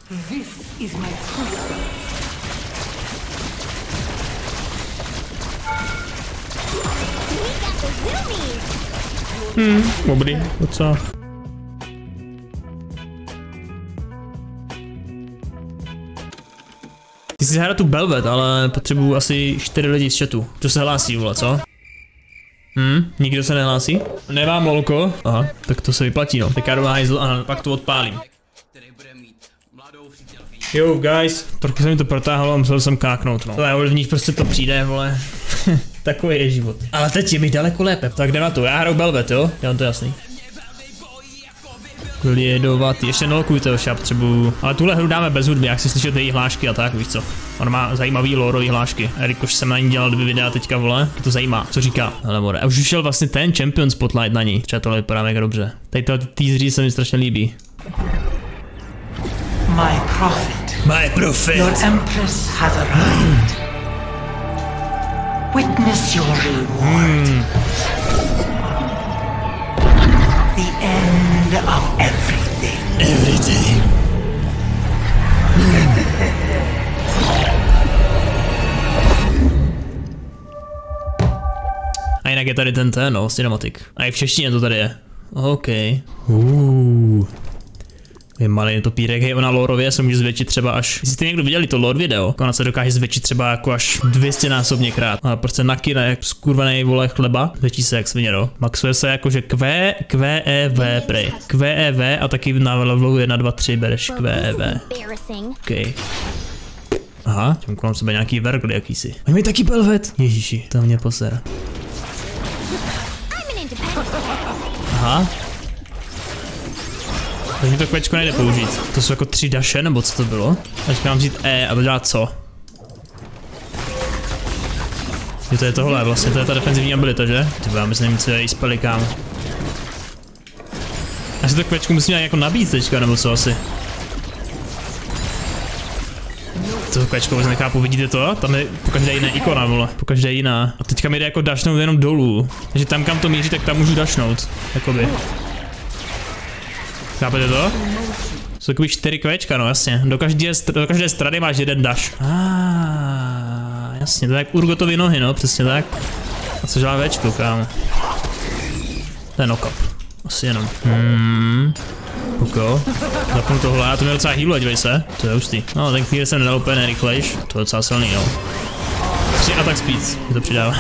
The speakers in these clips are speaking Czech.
Dobrý, docela. Ty si hrát tu Belvet, ale potřebuju asi 4 lidi z chatu. Kdo se hlásí, vole, co? Nikdo se nehlásí? Nemám lolko. Aha, tak to se vyplatí, no. Tak já jdu hajzl a pak to odpálím. Jo, guys, trochu se mi to protáhlo a musel jsem káknout, no. Ale v nich prostě to přijde, vole. Takový je život. Ale teď je mi daleko lépe. Tak jdem na to, já hraju Belvet, jo? Já mám to jasný. Jedovatý, ještě nolkujte, já potřebuju. Ale tuhle hru dáme bez hudby, jak si slyšet její hlášky a tak, víš co. On má zajímavý lórový hlášky. A jelikož jsem na ní dělal 2 videa teďka, vole, to zajímá, co říká. Hele more, a už vyšel vlastně ten Champion Spotlight na ní. Třeba tohle vypadá mega dobře. Tady tohle teasery se mi strašně líbí. My prophet. My prophet. Your empress has arrived. Witness your reward. The end of everything. Everything. A jinak je tady ten, no, cinematic. A i v češtině to tady je. OK. Je malý topírek, hej, ona lorově se může zvětšit třeba až, jestli jste někdo viděli to lore video, ona se dokáže zvětšit třeba jako až 200 násobně krát. A prostě nakýra jak skurvený vole chleba, zvětší se jak svině, no. Maxuje se jakože QEV prej. QEV a taky na levelu 1, 2, 3 bereš QEV. OK. Aha, tím kolem sebe nějaký vergl jakýsi. Oni mají taky Belvet. Ježíši, to mě posere. Aha. Tak mi to kvečko nejde použít. To jsou jako 3 daše, nebo co to bylo? Teď mám vzít E a dělat co? Jo, to je tohle, vlastně to je ta defenzivní abilita, že? Tyba, já myslím, co je i spely, kámo. Asi to kvečku musím nějak jako nabít teďka, nebo co asi? To kvečko vůbec nechápu, vidíte to? Tam je pokaždé jiná ikona, vole. Pokaždé jiná. A teďka mi jde jako dašnout jenom dolů. Takže tam, kam to míří, tak tam můžu dašnout. Jakoby. Chápete to? Jsou takový 4 kvečka, no jasně. Do každé strany máš jeden dash. Jasně, to je jak Urgotovy nohy, no, přesně tak. A co dělá Včko, kámo? To je knock-up. Asi jenom. Poko. Zapnu tohle, a to mě docela healuje, dívej se. To je hustý. No, ten chvíli jsem nedal úplně nejrychlejš. To je docela silný, jo. 3 attack speed, mi to přidává.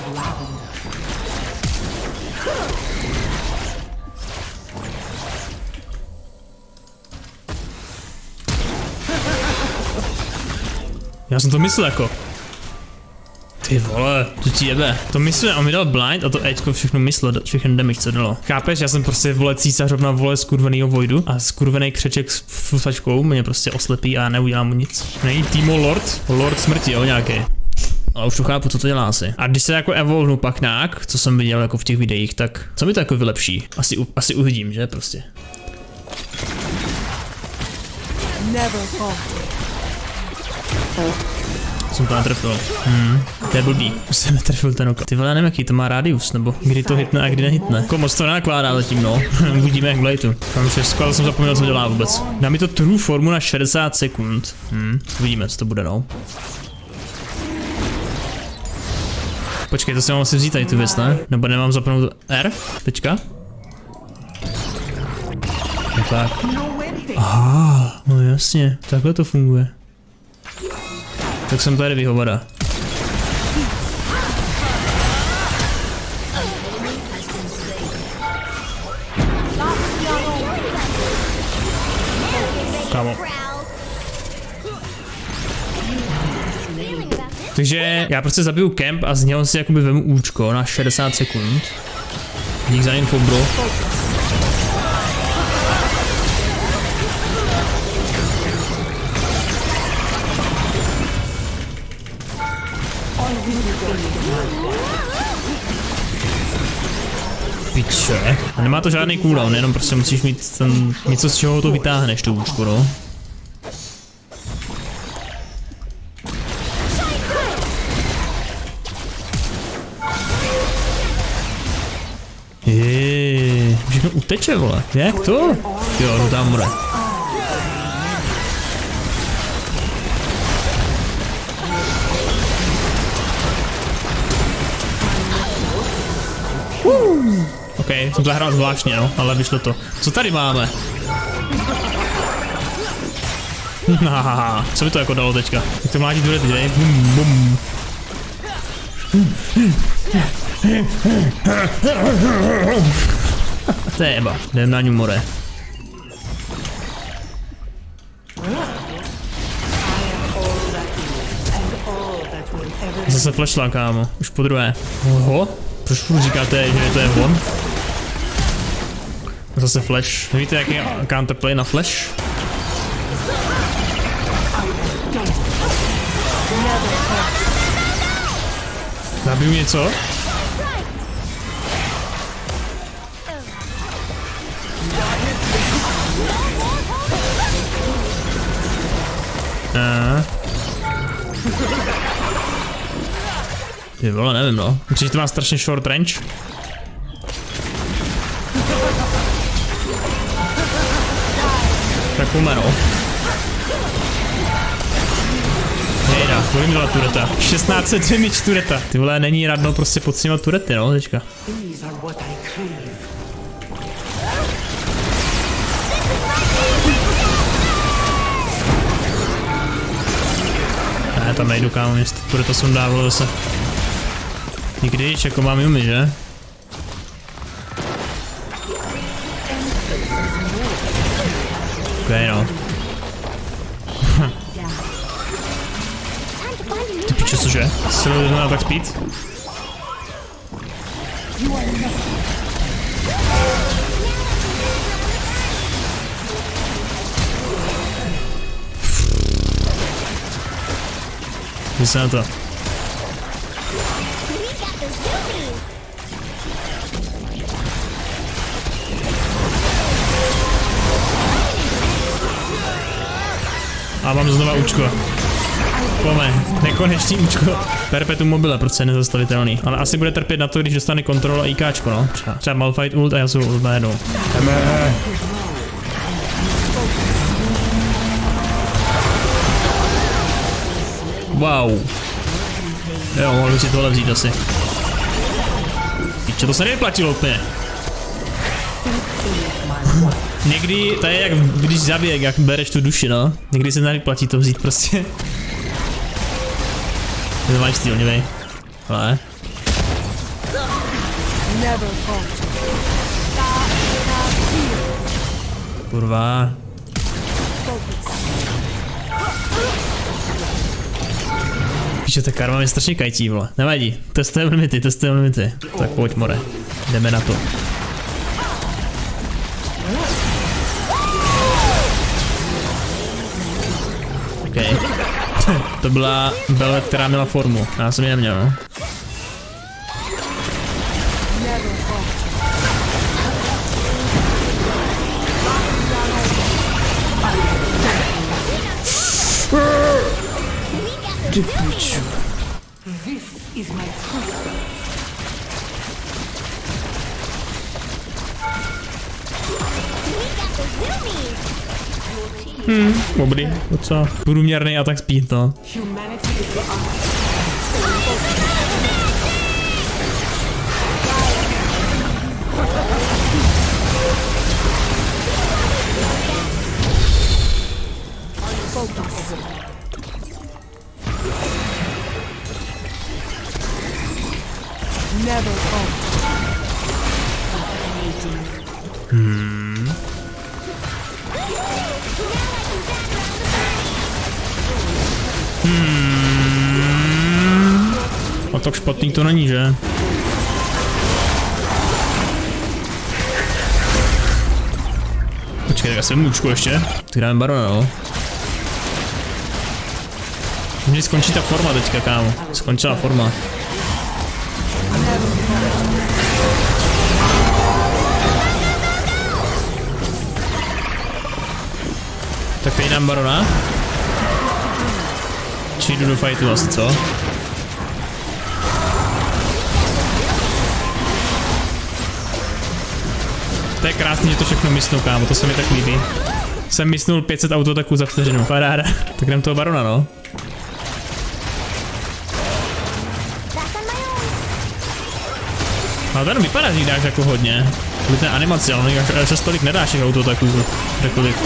Já jsem to myslel jako. Ty vole, to ti jebe. To myslel, on mi dal blind a to Ečko všechno myslel, všechno damage co dalo. Chápeš, já jsem prostě vole císařovna vole skurvenýho Voidu a skurvený křeček s flusačkou mě prostě oslepí a neudělám mu nic. Není Timo Lord? Lord smrti, jo, nějaký. Ale už to chápu, co to dělá asi. A když se jako evolvnu pak nějak, co jsem viděl jako v těch videích, tak co mi to jako vylepší? Asi uvidím, že prostě. Jsem to netrefil. To je blbý. Už jsem netrefil ten oko. Ty vole, já nevím, jaký to má rádius, nebo kdy to hitne a kdy nehitne. Jako moc to nenakládá zatím, no. Uvidíme jak v Bladeu. Tam 6, ale jsem zapomněl, co dělá vůbec. Dá mi to true formu na 60 sekund. Uvidíme, co to bude, no. Počkej, to si mám asi vzít tady tu věc, ne? Nebo nemám zapnout R? Teďka? No tak. Aha, no jasně, takhle to funguje. Tak jsem tady vyhovada. Kámo. Takže já prostě zabiju kemp a z něho si jakoby vemu účko na 60 sekund. Dík za info, bro. Piče. A nemá to žádný cooldown, jenom prostě musíš mít ten něco, z čeho to vytáhneš, tu účku, no. Všechno uteče, vole. Jak to? Jo, no tam bude. Jsem to hrál zvláštně, no, ale vyšlo to. Co tady máme? Hahaha, co by to jako dalo teďka? Jak to mládí turety, dej? Bum, bum. To je jeba, jdem na ňu more. Zase flashla, kámo, už po druhé. Oho, proč furt říkáte, že to je on? Zase flash, víte jaký je counterplay na flash? Zabiju něco? Ty vole, nevím no. Myslím, že to má strašně short range. Tak umře no. Hejda, kolik mi dala tureta? 1600 damage tureta. Ty vole, není radno prostě podceňovat turety no, teďka. Ne, tam nejdu kámo, mě tureta sundávalo zase. Nikdyž, jako mám Yumi, že? Okej no. Ty piče, cože? Jsi na tak speed? Jdi se na to. A mám znova účko. Pome, nekonečný účko. Perpetuum mobile, prostě nezastavitelný. Ale asi bude trpět na to, když dostane kontrol a IKčko, no. Třeba Malphite ult a já jsem ult najednou. Wow. Jo, mohl bych si tohle vzít asi. Píče, to se nevyplatilo úplně. Někdy, to je jak když zabije, jak bereš tu duši, no. Někdy se nevyplatí to vzít prostě. Je to lifestyle, nevej. Ale. Kurva. Píče, ta karma mě strašně kajtí, vole. Nevadí, testujeme limity, testujeme limity. Tak pojď more, jdeme na to. Okay. To byla Bellet, která měla formu. Já jsem ji neměl, no. Ty piču. Dobrý, to co? Průměrný atak speed, no. A tak špatný to není, že? Počkej, tak já jsem můčku ještě. Tak dáme barona, no. Může skončí ta forma teďka, kámo. Skončila forma. Tak teď dám barona. Či jdu do fightu asi, co? To je krásný, že to všechno mysnul, kámo, to se mi tak líbí. Jsem mysnul 500 autotaků za vteřinu, paráda. Tak jdem toho barona, no. Ale ten vypadá, že dáš jako hodně. Kvůli té animaci, ale až tolik nedáš těch autoataků, řekl bych.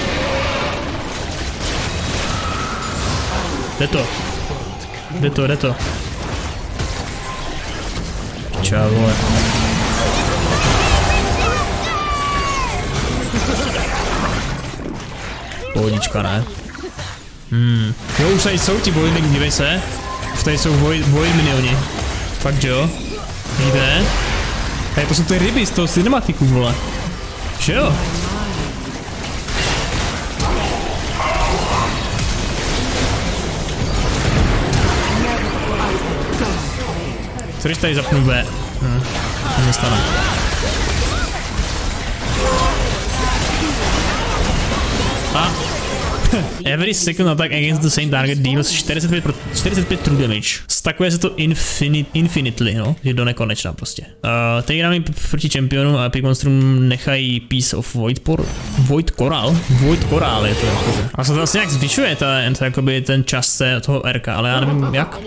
Jde to. Čau, vole. Pohodička, ne? Jo, už tady jsou ti vojny, dívej se. Už tady jsou voj minioni. Fakt, jo? Víte? Tady to jsou ty ryby z toho cinematiku, vole. Že jo? Co když tady zapnu B? To nestane. A every second attack against the same target deals 45 true damage. Stakuje se to infinitely, no, je do nekonečna prostě. Teď hrám proti čempionům a Epic Monstrum nechají Piece of Void Coral je to jakože. A se to vlastně nějak zvyšuje ten čas toho RK, ale já nevím jak.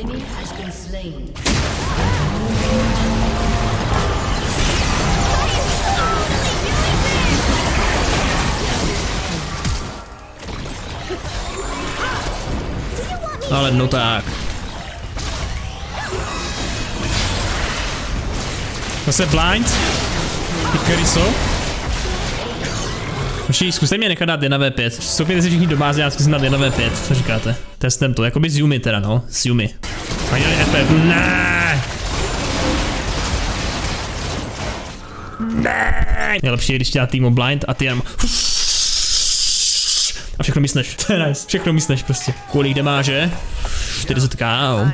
Ale no tak. Zase blind. Ikariso. Zkuste mě nechat dát 1v5. Stoupněte si všichni do báze, já zkusím dát 1v5. Co říkáte? Testem to, jakoby z Yumi teda, no. Z Yumi. A dělali FF. Ne. Nejlepší je, když dělá týmu blind a ty jenom... A všechno mysneš. To je nice. Všechno mysneš prostě. Kolik demáže? 40k.